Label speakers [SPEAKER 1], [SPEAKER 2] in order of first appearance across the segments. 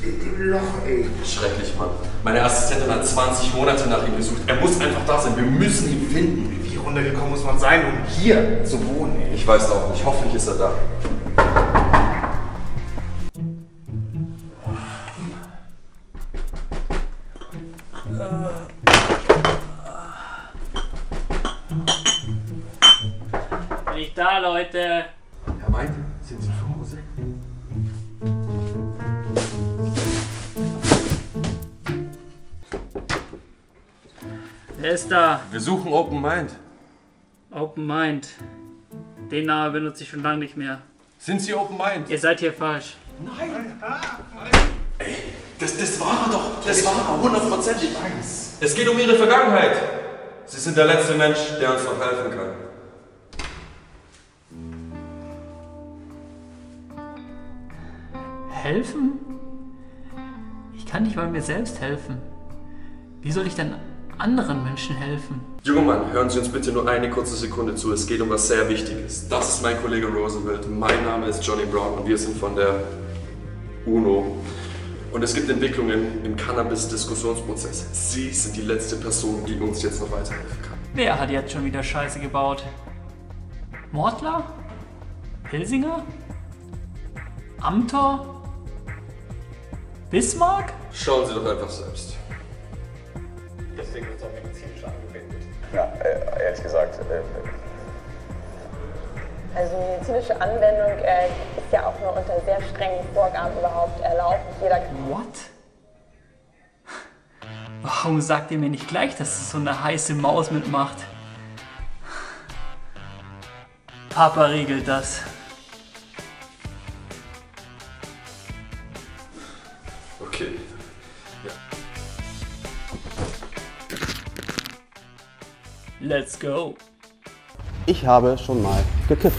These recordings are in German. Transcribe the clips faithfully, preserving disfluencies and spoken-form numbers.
[SPEAKER 1] in dem Loch, ey.
[SPEAKER 2] Schrecklich, Mann. Meine Assistentin hat zwanzig Monate nach ihm gesucht. Er muss einfach da sein. Wir müssen ihn finden.
[SPEAKER 1] Wie runtergekommen muss man sein, um hier zu wohnen, ey?
[SPEAKER 2] Ich weiß auch nicht. Hoffentlich ist er da.
[SPEAKER 3] Bin ich da, Leute?
[SPEAKER 2] Herr Meint, sind Sie zu Hause?
[SPEAKER 3] Wer ist da?
[SPEAKER 2] Wir suchen Open Mind.
[SPEAKER 3] Open Mind. Den Namen benutze ich schon lange nicht mehr.
[SPEAKER 2] Sind Sie Open Mind?
[SPEAKER 3] Ihr seid hier falsch.
[SPEAKER 2] Nein! Ey, das, das war er doch! Das war er, hundertprozentig! Es geht um Ihre Vergangenheit! Sie sind der letzte Mensch, der uns noch helfen kann.
[SPEAKER 3] Helfen? Ich kann nicht mal mir selbst helfen. Wie soll ich denn anderen Menschen helfen?
[SPEAKER 2] Junger Mann, hören Sie uns bitte nur eine kurze Sekunde zu. Es geht um was sehr Wichtiges. Das ist mein Kollege Roosevelt. Mein Name ist Johnny Brown und wir sind von der UNO. Und es gibt Entwicklungen im Cannabis-Diskussionsprozess. Sie sind die letzte Person, die uns jetzt noch weiterhelfen kann.
[SPEAKER 3] Wer hat jetzt schon wieder Scheiße gebaut? Mortler? Pilsinger? Amthor? Bismarck?
[SPEAKER 2] Schauen Sie doch einfach selbst.
[SPEAKER 4] Deswegen wird es auch medizinisch angewendet. Ja, äh, ehrlich gesagt. Äh,
[SPEAKER 5] Also medizinische Anwendung äh, ist ja auch nur unter sehr strengen Vorgaben überhaupt erlaubt. Jeder
[SPEAKER 3] What? Warum sagt ihr mir nicht gleich, dass so eine heiße Maus mitmacht? Papa regelt das.
[SPEAKER 2] Okay. Ja.
[SPEAKER 3] Let's go.
[SPEAKER 6] Ich habe schon mal gekifft.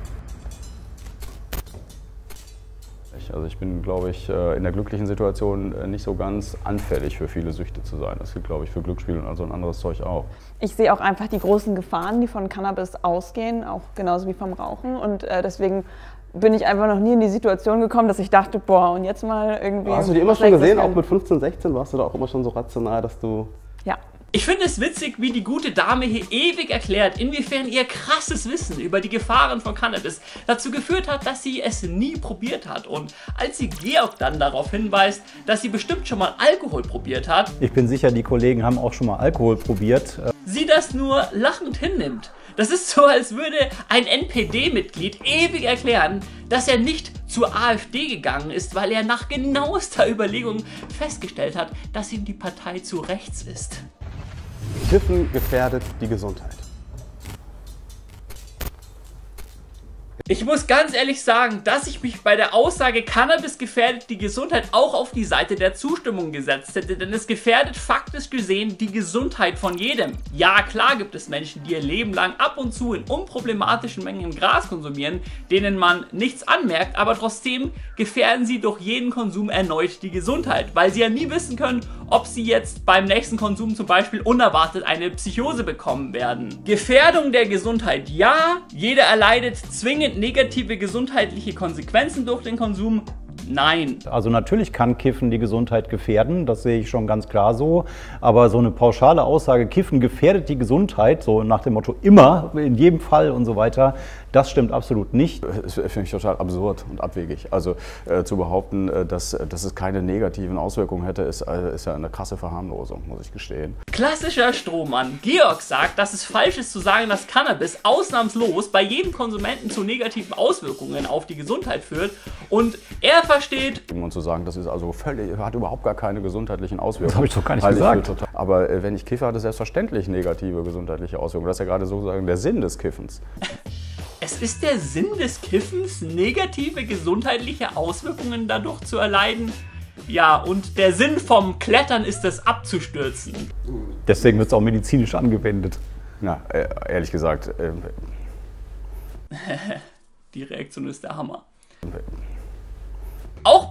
[SPEAKER 4] Also ich bin, glaube ich, in der glücklichen Situation nicht so ganz anfällig für viele Süchte zu sein. Das gilt, glaube ich, für Glücksspiel und also ein anderes Zeug auch.
[SPEAKER 5] Ich sehe auch einfach die großen Gefahren, die von Cannabis ausgehen, auch genauso wie vom Rauchen. Und äh, deswegen bin ich einfach noch nie in die Situation gekommen, dass ich dachte, boah, und jetzt mal irgendwie...
[SPEAKER 6] Hast du die immer schon gesehen? Auch mit fünfzehn, sechzehn warst du da auch immer schon so rational, dass du...
[SPEAKER 5] Ja.
[SPEAKER 3] Ich finde es witzig, wie die gute Dame hier ewig erklärt, inwiefern ihr krasses Wissen über die Gefahren von Cannabis dazu geführt hat, dass sie es nie probiert hat. Und als sie Georg dann darauf hinweist, dass sie bestimmt schon mal Alkohol probiert hat,
[SPEAKER 7] ich bin sicher, die Kollegen haben auch schon mal Alkohol probiert.
[SPEAKER 3] sie das nur lachend hinnimmt. Das ist so, als würde ein N P D-Mitglied ewig erklären, dass er nicht zur AfD gegangen ist, weil er nach genauester Überlegung festgestellt hat, dass ihm die Partei zu rechts ist.
[SPEAKER 6] Kiffen gefährdet die Gesundheit.
[SPEAKER 3] Ich muss ganz ehrlich sagen, dass ich mich bei der Aussage Cannabis gefährdet die Gesundheit auch auf die Seite der Zustimmung gesetzt hätte, denn es gefährdet faktisch gesehen die Gesundheit von jedem. Ja, klar gibt es Menschen, die ihr Leben lang ab und zu in unproblematischen Mengen Gras konsumieren, denen man nichts anmerkt, aber trotzdem gefährden sie durch jeden Konsum erneut die Gesundheit, weil sie ja nie wissen können, ob sie jetzt beim nächsten Konsum zum Beispiel unerwartet eine Psychose bekommen werden. Gefährdung der Gesundheit, ja, jeder erleidet zwingend negative gesundheitliche Konsequenzen durch den Konsum. Nein.
[SPEAKER 7] Also natürlich kann Kiffen die Gesundheit gefährden, das sehe ich schon ganz klar so. Aber so eine pauschale Aussage, Kiffen gefährdet die Gesundheit, so nach dem Motto immer, in jedem Fall und so weiter, das stimmt absolut nicht.
[SPEAKER 4] Das finde ich total absurd und abwegig. Also äh, zu behaupten, äh, dass, dass es keine negativen Auswirkungen hätte, ist, äh, ist ja eine krasse Verharmlosung, muss ich gestehen.
[SPEAKER 3] Klassischer Strohmann. Georg sagt, dass es falsch ist zu sagen, dass Cannabis ausnahmslos bei jedem Konsumenten zu negativen Auswirkungen auf die Gesundheit führt. Und er versteht...
[SPEAKER 4] Und zu sagen, das ist also völlig, hat überhaupt gar keine gesundheitlichen Auswirkungen.
[SPEAKER 7] Das habe ich doch gar nicht
[SPEAKER 4] Halte ich
[SPEAKER 7] gesagt.
[SPEAKER 4] für total- Aber äh, wenn ich kiffe, hat es selbstverständlich negative gesundheitliche Auswirkungen. Das ist ja gerade sozusagen der Sinn des Kiffens.
[SPEAKER 3] Es ist der Sinn des Kiffens, negative gesundheitliche Auswirkungen dadurch zu erleiden. Ja, und der Sinn vom Klettern ist es, abzustürzen.
[SPEAKER 7] Deswegen wird es auch medizinisch angewendet.
[SPEAKER 4] Na, äh, ehrlich gesagt. Äh,
[SPEAKER 3] Die Reaktion ist der Hammer. Auch bei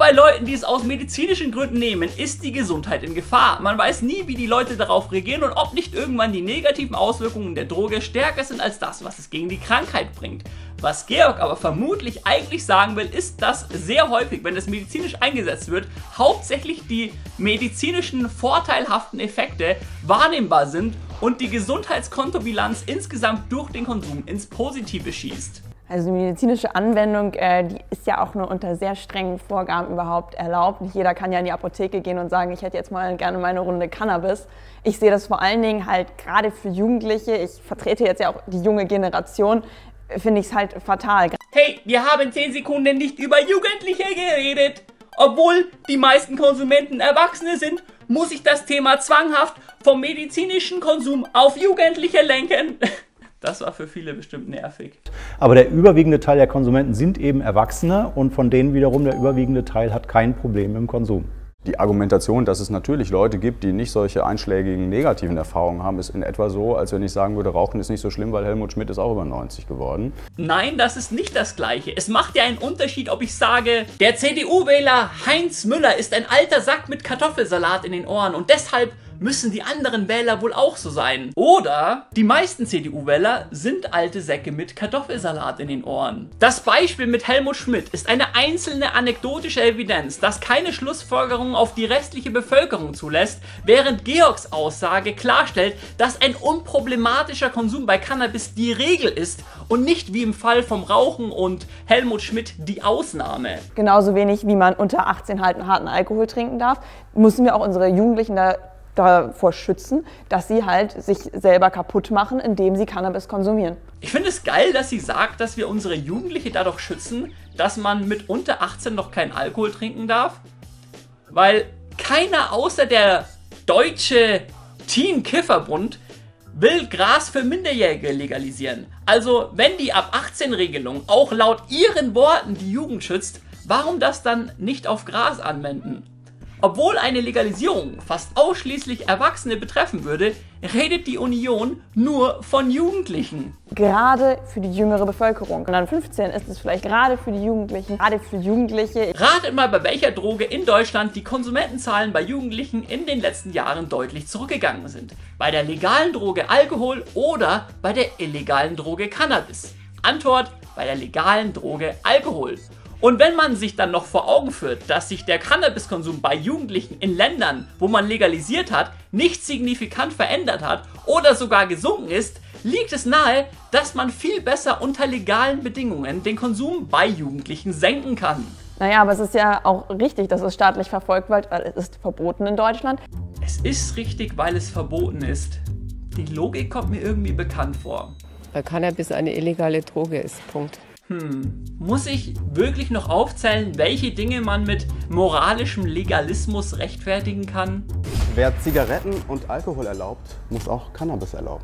[SPEAKER 3] bei Leuten, die es aus medizinischen Gründen nehmen, ist die Gesundheit in Gefahr. Man weiß nie, wie die Leute darauf reagieren und ob nicht irgendwann die negativen Auswirkungen der Droge stärker sind als das, was es gegen die Krankheit bringt. Was Georg aber vermutlich eigentlich sagen will, ist, dass sehr häufig, wenn es medizinisch eingesetzt wird, hauptsächlich die medizinischen vorteilhaften Effekte wahrnehmbar sind und die Gesundheitskontobilanz insgesamt durch den Konsum ins Positive schießt.
[SPEAKER 5] Also die medizinische Anwendung, äh, die ist ja auch nur unter sehr strengen Vorgaben überhaupt erlaubt. Nicht jeder kann ja in die Apotheke gehen und sagen, ich hätte jetzt mal gerne meine Runde Cannabis. Ich sehe das vor allen Dingen halt gerade für Jugendliche, ich vertrete jetzt ja auch die junge Generation, finde ich es halt fatal.
[SPEAKER 3] Hey, wir haben zehn Sekunden nicht über Jugendliche geredet. Obwohl die meisten Konsumenten Erwachsene sind, muss ich das Thema zwanghaft vom medizinischen Konsum auf Jugendliche lenken. Das war für viele bestimmt nervig.
[SPEAKER 7] Aber der überwiegende Teil der Konsumenten sind eben Erwachsene und von denen wiederum der überwiegende Teil hat kein Problem mit dem Konsum.
[SPEAKER 4] Die Argumentation, dass es natürlich Leute gibt, die nicht solche einschlägigen negativen Erfahrungen haben, ist in etwa so, als wenn ich sagen würde, Rauchen ist nicht so schlimm, weil Helmut Schmidt ist auch über neunzig geworden.
[SPEAKER 3] Nein, das ist nicht das Gleiche. Es macht ja einen Unterschied, ob ich sage, der C D U-Wähler Heinz Müller ist ein alter Sack mit Kartoffelsalat in den Ohren und deshalb müssen die anderen Wähler wohl auch so sein. Oder die meisten C D U-Wähler sind alte Säcke mit Kartoffelsalat in den Ohren. Das Beispiel mit Helmut Schmidt ist eine einzelne anekdotische Evidenz, das keine Schlussfolgerungen auf die restliche Bevölkerung zulässt, während Georgs Aussage klarstellt, dass ein unproblematischer Konsum bei Cannabis die Regel ist und nicht wie im Fall vom Rauchen und Helmut Schmidt die Ausnahme.
[SPEAKER 5] Genauso wenig wie man unter achtzehn halt einen harten Alkohol trinken darf, müssen wir auch unsere Jugendlichen da davor schützen, dass sie halt sich selber kaputt machen, indem sie Cannabis konsumieren.
[SPEAKER 3] Ich finde es geil, dass sie sagt, dass wir unsere Jugendliche dadurch schützen, dass man mit unter achtzehn noch keinen Alkohol trinken darf. Weil keiner außer der deutsche Teen-Kifferbund will Gras für Minderjährige legalisieren. Also wenn die ab achtzehn Regelung auch laut ihren Worten die Jugend schützt, warum das dann nicht auf Gras anwenden? Obwohl eine Legalisierung fast ausschließlich Erwachsene betreffen würde, redet die Union nur von Jugendlichen.
[SPEAKER 5] Gerade für die jüngere Bevölkerung. Und dann fünfzehn ist es vielleicht gerade für die Jugendlichen, gerade für Jugendliche.
[SPEAKER 3] Ratet mal, bei welcher Droge in Deutschland die Konsumentenzahlen bei Jugendlichen in den letzten Jahren deutlich zurückgegangen sind. Bei der legalen Droge Alkohol oder bei der illegalen Droge Cannabis? Antwort: bei der legalen Droge Alkohol. Und wenn man sich dann noch vor Augen führt, dass sich der Cannabiskonsum bei Jugendlichen in Ländern, wo man legalisiert hat, nicht signifikant verändert hat oder sogar gesunken ist, liegt es nahe, dass man viel besser unter legalen Bedingungen den Konsum bei Jugendlichen senken kann.
[SPEAKER 5] Naja, aber es ist ja auch richtig, dass es staatlich verfolgt wird, weil es ist verboten in Deutschland.
[SPEAKER 3] Es ist richtig, weil es verboten ist. Die Logik kommt mir irgendwie bekannt vor.
[SPEAKER 8] Weil Cannabis eine illegale Droge ist. Punkt.
[SPEAKER 3] Hm, muss ich wirklich noch aufzählen, welche Dinge man mit moralischem Legalismus rechtfertigen kann?
[SPEAKER 6] Wer Zigaretten und Alkohol erlaubt, muss auch Cannabis erlauben.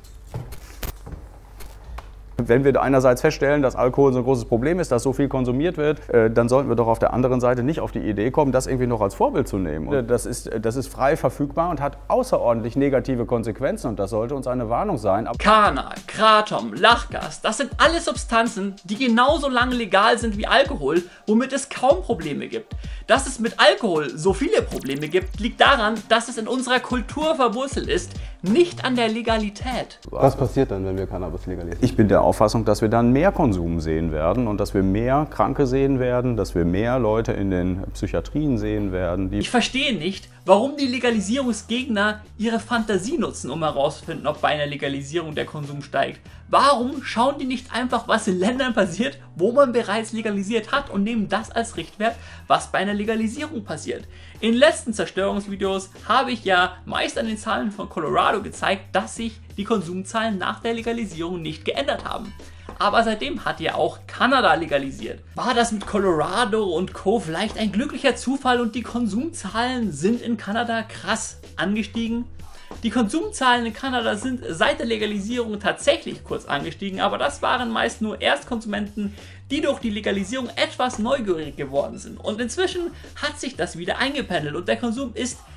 [SPEAKER 4] Wenn wir einerseits feststellen, dass Alkohol so ein großes Problem ist, dass so viel konsumiert wird, äh, dann sollten wir doch auf der anderen Seite nicht auf die Idee kommen, das irgendwie noch als Vorbild zu nehmen. Und das ist, das ist frei verfügbar und hat außerordentlich negative Konsequenzen und das sollte uns eine Warnung sein.
[SPEAKER 3] Kana, Kratom, Lachgas, das sind alles Substanzen, die genauso lange legal sind wie Alkohol, womit es kaum Probleme gibt. Dass es mit Alkohol so viele Probleme gibt, liegt daran, dass es in unserer Kultur verwurzelt ist, nicht an der Legalität.
[SPEAKER 6] Was passiert dann, wenn wir Cannabis legalisieren?
[SPEAKER 4] Ich bin der Auffassung, dass wir dann mehr Konsum sehen werden und dass wir mehr Kranke sehen werden, dass wir mehr Leute in den Psychiatrien sehen werden. Die
[SPEAKER 3] Ich verstehe nicht, warum die Legalisierungsgegner ihre Fantasie nutzen, um herauszufinden, ob bei einer Legalisierung der Konsum steigt. Warum schauen die nicht einfach, was in Ländern passiert, wo man bereits legalisiert hat und nehmen das als Richtwert, was bei einer Legalisierung passiert? In den letzten Zerstörungsvideos habe ich ja meist an den Zahlen von Colorado gezeigt, dass sich die Konsumzahlen nach der Legalisierung nicht geändert haben. Aber seitdem hat ja auch Kanada legalisiert. War das mit Colorado und Co. vielleicht ein glücklicher Zufall und die Konsumzahlen sind in Kanada krass angestiegen? Die Konsumzahlen in Kanada sind seit der Legalisierung tatsächlich kurz angestiegen, aber das waren meist nur Erstkonsumenten, die durch die Legalisierung etwas neugierig geworden sind. Und inzwischen hat sich das wieder eingependelt und der Konsum ist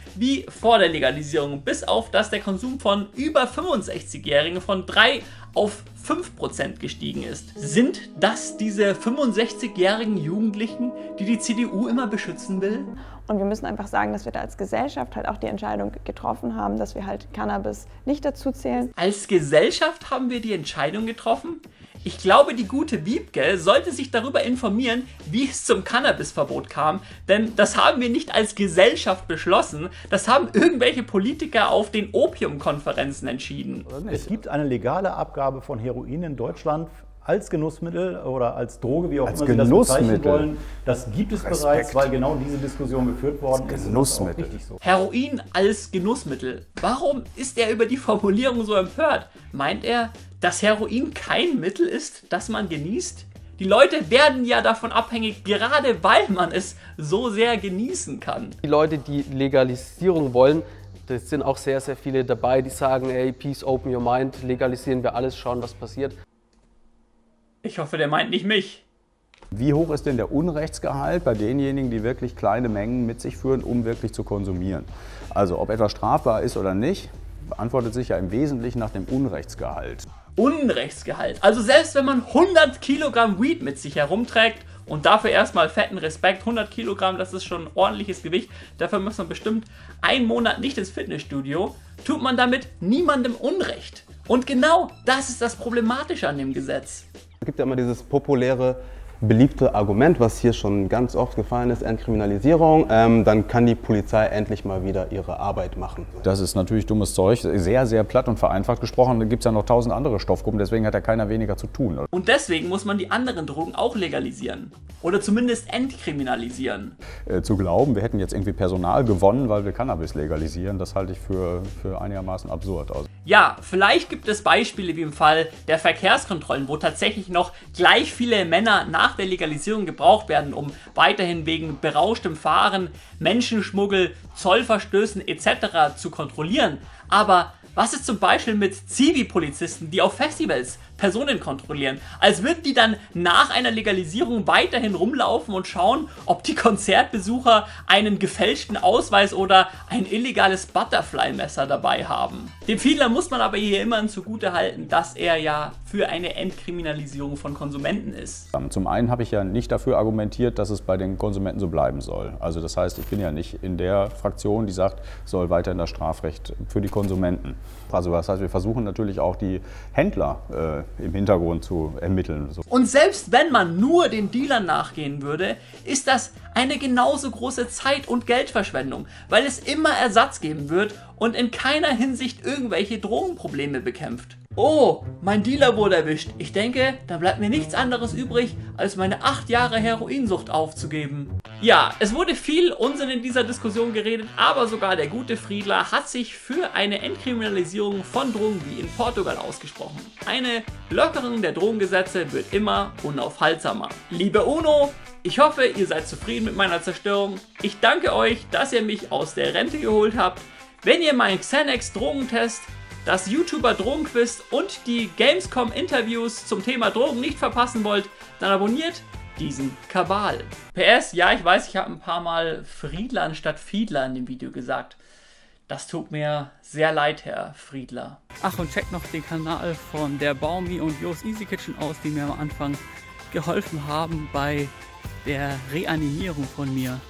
[SPEAKER 3] wie vor der Legalisierung, bis auf dass der Konsum von über fünfundsechzigjährigen von drei auf fünf Prozent gestiegen ist. Sind das diese fünfundsechzigjährigen Jugendlichen, die die C D U immer beschützen will?
[SPEAKER 5] Und wir müssen einfach sagen, dass wir da als Gesellschaft halt auch die Entscheidung getroffen haben, dass wir halt Cannabis nicht dazu zählen.
[SPEAKER 3] Als Gesellschaft haben wir die Entscheidung getroffen? Ich glaube, die gute Wiebke sollte sich darüber informieren, wie es zum Cannabisverbot kam, denn das haben wir nicht als Gesellschaft beschlossen, das haben irgendwelche Politiker auf den Opiumkonferenzen entschieden.
[SPEAKER 7] Es gibt eine legale Abgabe von Heroin in Deutschland als Genussmittel oder als Droge, wie auch
[SPEAKER 4] Als
[SPEAKER 7] immer Sie das bezeichnen
[SPEAKER 4] Genussmittel.
[SPEAKER 7] wollen. Das gibt es
[SPEAKER 4] Respekt.
[SPEAKER 7] bereits, weil genau diese Diskussion geführt worden ist.
[SPEAKER 4] Genussmittel.
[SPEAKER 7] Das ist auch richtig so.
[SPEAKER 3] Heroin als Genussmittel. Warum ist er über die Formulierung so empört? Meint er, dass Heroin kein Mittel ist, das man genießt? Die Leute werden ja davon abhängig, gerade weil man es so sehr genießen kann.
[SPEAKER 9] Die Leute, die Legalisierung wollen, das sind auch sehr, sehr viele dabei, die sagen, ey, peace, open your mind, legalisieren wir alles, schauen, was passiert.
[SPEAKER 3] Ich hoffe, der meint nicht mich.
[SPEAKER 4] Wie hoch ist denn der Unrechtsgehalt bei denjenigen, die wirklich kleine Mengen mit sich führen, um wirklich zu konsumieren? Also ob etwas strafbar ist oder nicht, beantwortet sich ja im Wesentlichen nach dem Unrechtsgehalt.
[SPEAKER 3] Unrechtsgehalt. Also selbst wenn man hundert Kilogramm Weed mit sich herumträgt und dafür erstmal fetten Respekt, hundert Kilogramm, das ist schon ein ordentliches Gewicht, dafür muss man bestimmt einen Monat nicht ins Fitnessstudio, tut man damit niemandem Unrecht. Und genau das ist das Problematische an dem Gesetz.
[SPEAKER 6] Es gibt ja immer dieses populäre, beliebte Argument, was hier schon ganz oft gefallen ist, Entkriminalisierung, ähm, dann kann die Polizei endlich mal wieder ihre Arbeit machen.
[SPEAKER 4] Das ist natürlich dummes Zeug, sehr, sehr platt und vereinfacht gesprochen. Da gibt es ja noch tausend andere Stoffgruppen, deswegen hat ja keiner weniger zu tun.
[SPEAKER 3] Und deswegen muss man die anderen Drogen auch legalisieren. Oder zumindest entkriminalisieren.
[SPEAKER 4] Äh, zu glauben, wir hätten jetzt irgendwie Personal gewonnen, weil wir Cannabis legalisieren, das halte ich für, für einigermaßen absurd aus.
[SPEAKER 3] Ja, vielleicht gibt es Beispiele wie im Fall der Verkehrskontrollen, wo tatsächlich noch gleich viele Männer nach der Legalisierung gebraucht werden, um weiterhin wegen berauschtem Fahren, Menschenschmuggel, Zollverstößen et cetera zu kontrollieren. Aber was ist zum Beispiel mit Zivi-Polizisten, die auf Festivals Personen kontrollieren? Als würden die dann nach einer Legalisierung weiterhin rumlaufen und schauen, ob die Konzertbesucher einen gefälschten Ausweis oder ein illegales Butterfly-Messer dabei haben. Dem Fiedler muss man aber hier immer zugute halten, dass er ja für eine Entkriminalisierung von Konsumenten ist.
[SPEAKER 4] Zum einen habe ich ja nicht dafür argumentiert, dass es bei den Konsumenten so bleiben soll. Also das heißt, ich bin ja nicht in der Fraktion, die sagt, soll weiterhin das Strafrecht für die Konsumenten. Also das heißt, wir versuchen natürlich auch die Händler äh, im Hintergrund zu ermitteln. So.
[SPEAKER 3] Und selbst wenn man nur den Dealern nachgehen würde, ist das eine genauso große Zeit- und Geldverschwendung, weil es immer Ersatz geben wird und in keiner Hinsicht irgendwelche Drogenprobleme bekämpft. Oh, mein Dealer wurde erwischt. Ich denke, da bleibt mir nichts anderes übrig, als meine acht Jahre Heroinsucht aufzugeben. Ja, es wurde viel Unsinn in dieser Diskussion geredet, aber sogar der gute Friedler hat sich für eine Entkriminalisierung von Drogen wie in Portugal ausgesprochen. Eine Lockerung der Drogengesetze wird immer unaufhaltsamer. Liebe UNO, ich hoffe, ihr seid zufrieden mit meiner Zerstörung. Ich danke euch, dass ihr mich aus der Rente geholt habt. Wenn ihr meinen Xanax Drogentest, das YouTuber Drogenquiz und die Gamescom-Interviews zum Thema Drogen nicht verpassen wollt, dann abonniert diesen Kabal. P S, ja, ich weiß, ich habe ein paar Mal Friedler anstatt Fiedler in dem Video gesagt. Das tut mir sehr leid, Herr Friedler. Ach, und checkt noch den Kanal von der Baumi und Jo's Easy Kitchen aus, die mir am Anfang geholfen haben bei der Reanimierung von mir.